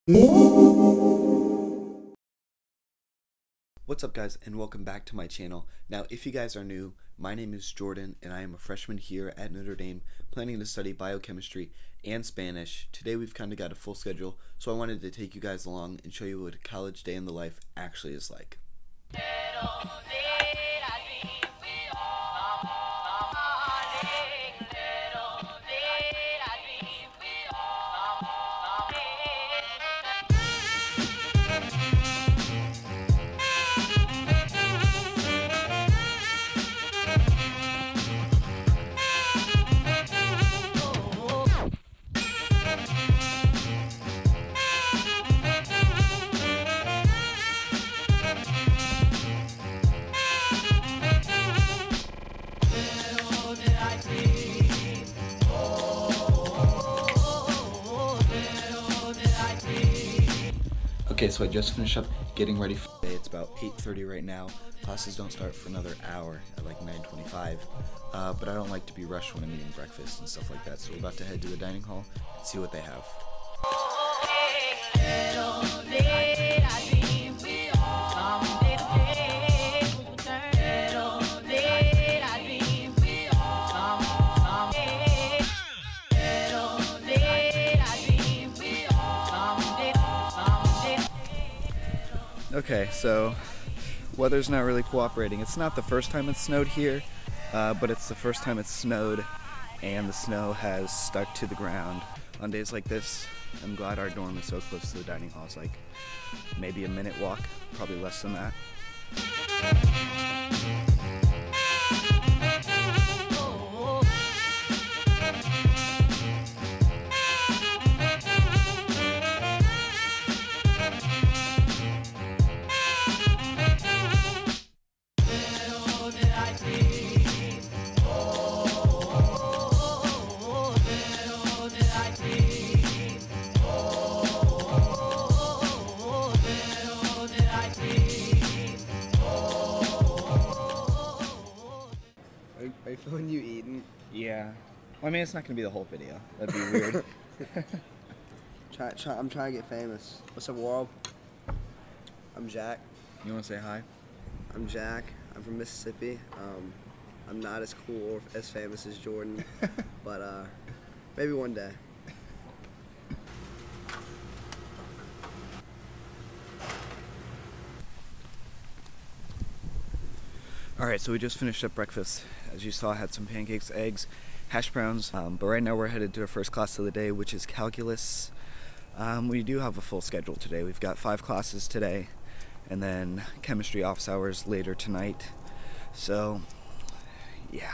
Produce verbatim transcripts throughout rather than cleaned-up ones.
What's up guys, and welcome back to my channel. Now if you guys are new, my name is Jordan and I am a freshman here at Notre Dame planning to study biochemistry and Spanish. Today we've kind of got a full schedule, so I wanted to take you guys along and show you what a college day in the life actually is like. Okay, so I just finished up getting ready for the day. It's about eight thirty right now. Classes don't start for another hour at like nine twenty-five. Uh, but I don't like to be rushed when I'm eating breakfast and stuff like that. So we're about to head to the dining hall and see what they have. Okay, so weather's not really cooperating. It's not the first time it's snowed here, uh, but it's the first time it's snowed and the snow has stuck to the ground. On days like this, I'm glad our dorm is so close to the dining hall. It's like maybe a minute walk, probably less than that. Are you filming you eating? Yeah. Well, I mean, it's not going to be the whole video. That'd be weird. try, try, I'm trying to get famous. What's up, world? I'm Jack. You want to say hi? I'm Jack. I'm from Mississippi. Um, I'm not as cool or as famous as Jordan, but uh, maybe one day. Alright, so we just finished up breakfast. As you saw, I had some pancakes, eggs, hash browns, um, but right now we're headed to our first class of the day, which is calculus. Um, we do have a full schedule today. We've got five classes today, and then chemistry office hours later tonight. So, yeah.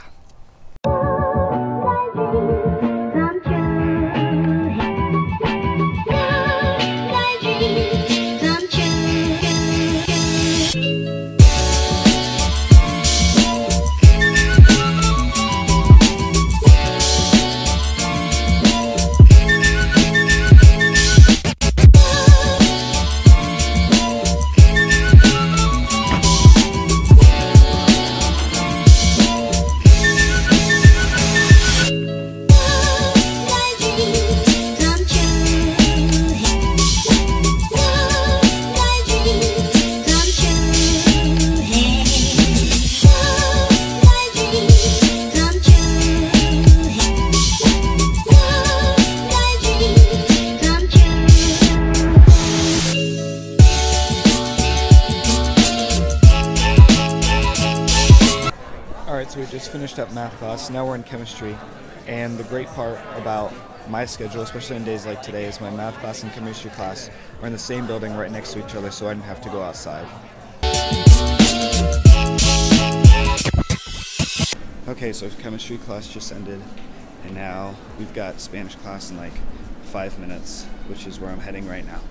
Alright, so we just finished up math class, now we're in chemistry, and the great part about my schedule, especially on days like today, is my math class and chemistry class are in the same building right next to each other, so I didn't have to go outside. Okay, so chemistry class just ended, and now we've got Spanish class in like five minutes, which is where I'm heading right now.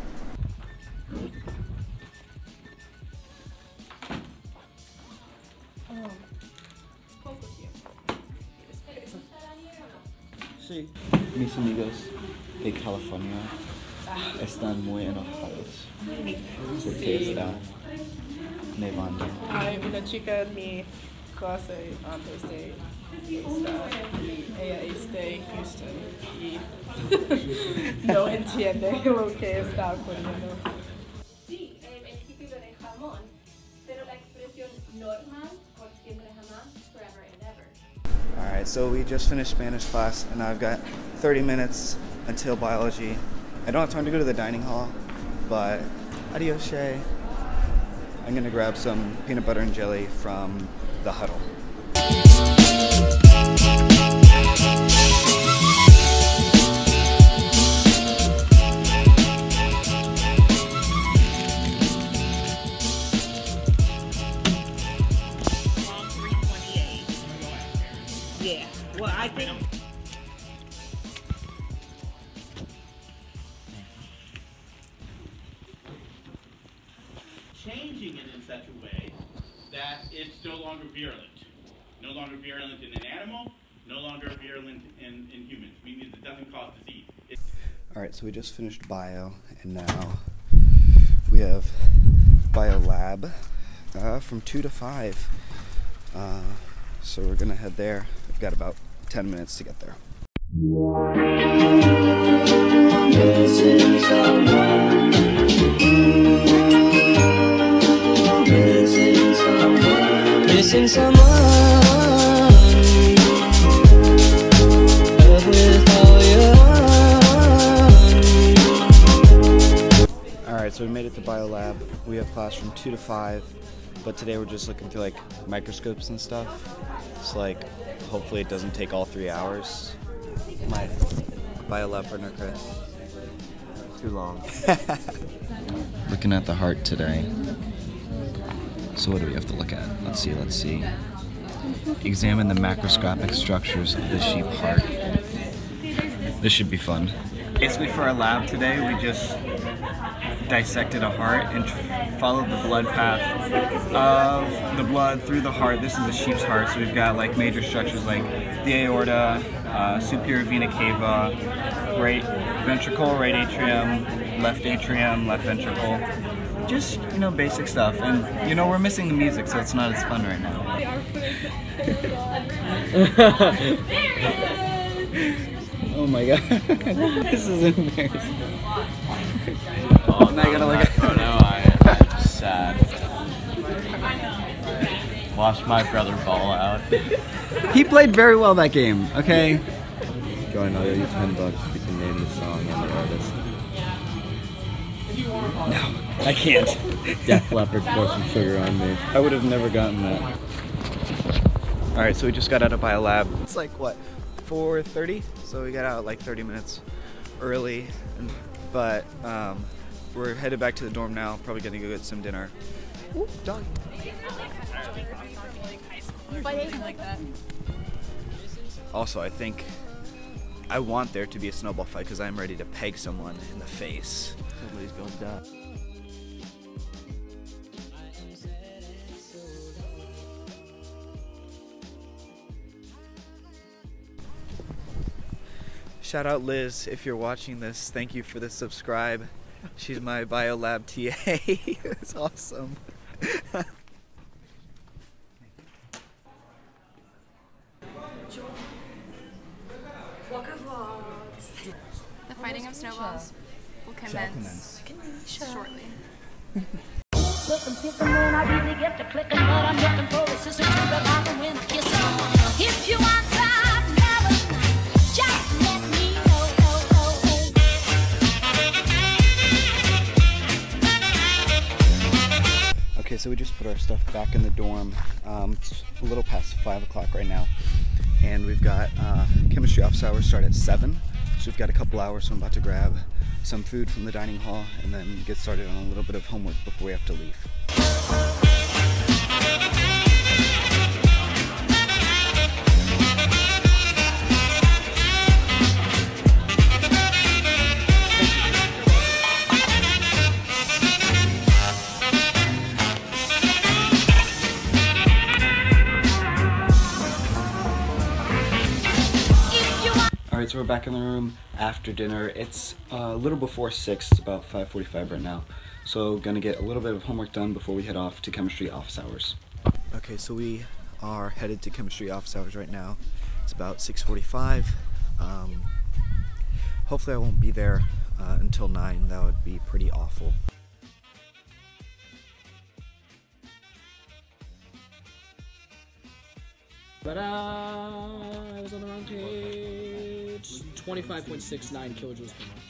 Sí. Mis amigos de California están muy enojados porque está nevando. Hay una chica en mi clase on Thursday Ella este Houston y no entiende lo que está ocurriendo. Sí, el título de jamón, pero la expresión normal por siempre jamás, forever and ever. Alright, so we just finished Spanish class and I've got thirty minutes until biology. I don't have time to go to the dining hall, but adios, Shay. I'm gonna grab some peanut butter and jelly from the huddle. Yeah, well, I think. Changing it in such a way that it's no longer virulent. No longer virulent in an animal, no longer virulent in, in humans, meaning it doesn't cause disease. It's Alright, so we just finished bio, and now we have bio lab uh, from two to five. Uh, so we're gonna head there. We've got about ten minutes to get there. Missing someone, love with all your heart. Alright, so we made it to bio lab. We have class from two to five, but today we're just looking through like microscopes and stuff. So like, hopefully it doesn't take all three hours. My bio lab partner, Chris. Too long. Looking at the heart today. So what do we have to look at? Let's see, let's see. Examine the macroscopic structures of the sheep heart. This should be fun. Basically for our lab today, we just dissected a heart and followed the blood path of the blood through the heart. This is a sheep's heart, so we've got like major structures like the aorta, uh, superior vena cava, right ventricle, right atrium, left atrium, left ventricle. Just, you know, basic stuff. And, you know, we're missing the music, so it's not as fun right now. Oh my god. This is embarrassing. Oh, now I gotta look at no, no, I, I'm sad. Watch my brother ball out. He played very well that game, okay? Jordan, I'll give you ten bucks if you can name the song and the artist. No, I can't. Def Leppard, pour some sugar on me. I would have never gotten that. Alright, so we just got out of bio lab. It's like, what, four thirty? So we got out like thirty minutes early. And, but um, we're headed back to the dorm now. Probably gonna go get some dinner. Ooh, dog. Also, I think I want there to be a snowball fight because I'm ready to peg someone in the face. Somebody's gonna die. Shout out Liz, if you're watching this, thank you for the subscribe. She's my biolab T A. It's awesome. The fighting of snowballs will commence shortly. If you want some, never, just let me know. Okay, so we just put our stuff back in the dorm. Um, it's a little past five o'clock right now, and we've got uh, chemistry office hours start at seven. So we've got a couple hours, so I'm about to grab some food from the dining hall and then get started on a little bit of homework before we have to leave. Alright, so we're back in the room after dinner. It's uh, a little before six, it's about five forty-five right now. So gonna get a little bit of homework done before we head off to chemistry office hours. Okay, so we are headed to chemistry office hours right now. It's about six forty-five. Um, hopefully I won't be there uh, until nine. That would be pretty awful. But uh, I was on the wrong page. twenty-five point six nine kilojoules per mole.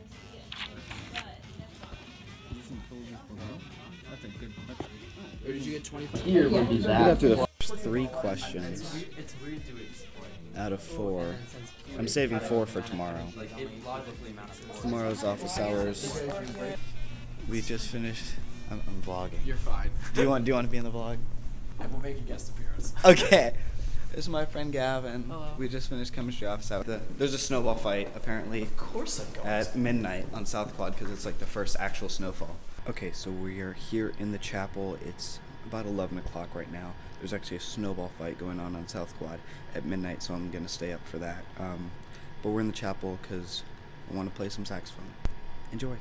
That's a good metric. Or did you get twenty-five? Here, what is We that? got through the first three questions out of four. I'm saving four for tomorrow. Tomorrow's office hours. We just finished. I'm, I'm vlogging. You're fine. Do you want? Do you want to be in the vlog? I will make a guest appearance. Okay. This is my friend Gavin. Hello. We just finished chemistry office hours. There's a snowball fight apparently. Of course I got At midnight on South Quad because it's like the first actual snowfall. Okay, so we are here in the chapel. It's about eleven o'clock right now. There's actually a snowball fight going on on South Quad at midnight, so I'm gonna stay up for that. Um, but we're in the chapel because I want to play some saxophone. Enjoy.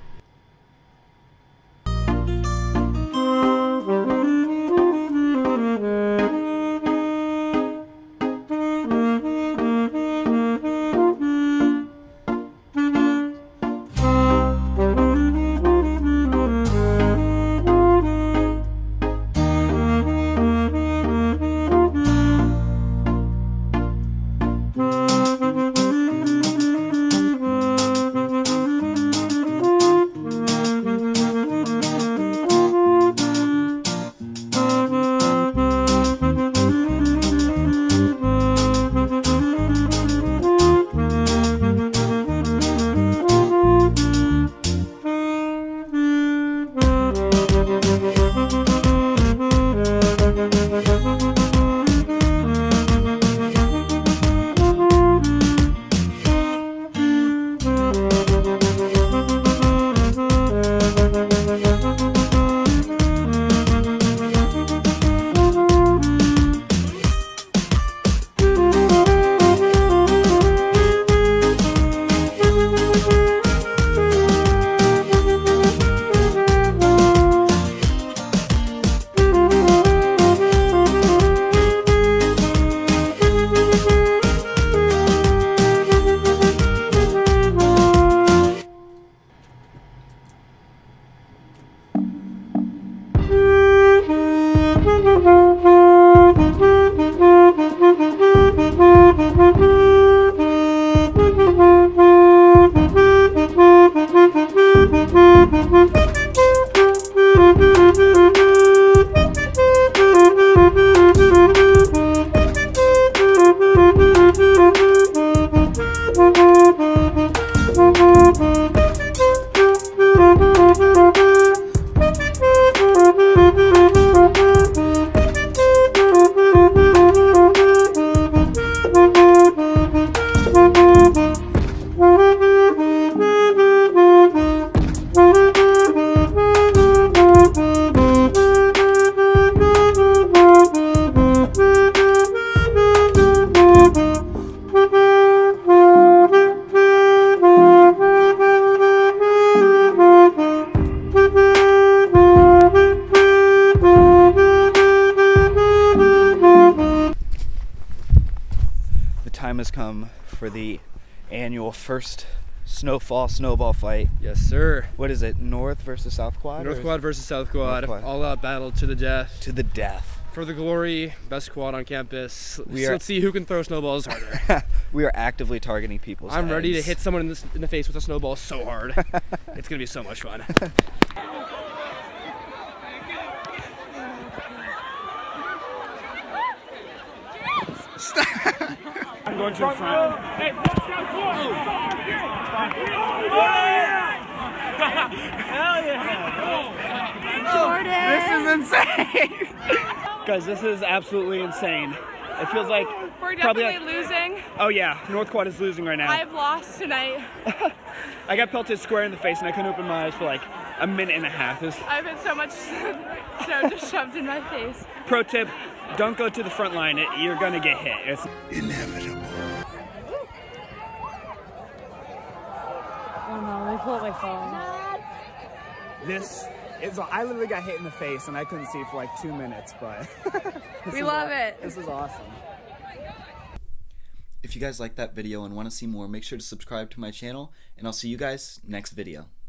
Time has come for the annual first snowfall snowball fight. Yes, sir. What is it? North versus South Quad? North Quad versus South Quad. Quad. All out battle to the death. To the death. For the glory, best quad on campus. We Let's are, see who can throw snowballs harder. We are actively targeting people's I'm heads. ready to hit someone in the, in the face with a snowball so hard. It's gonna be so much fun. I'm going to the front. Hey, hell yeah! Jordan! This is insane! Guys, this is absolutely insane. It feels like we're probably definitely like, losing. Oh yeah, North Quad is losing right now. I've lost tonight. I got pelted square in the face and I couldn't open my eyes for like a minute and a half. Was... I've had so much snow just shoved in my face. Pro tip, don't go to the front line. It, you're gonna get hit. It's inevitable. Oh no, they pulled my phone. This It's, I literally got hit in the face and I couldn't see for like two minutes, but we love it. This is awesome. If you guys like that video and want to see more, make sure to subscribe to my channel, and I'll see you guys next video.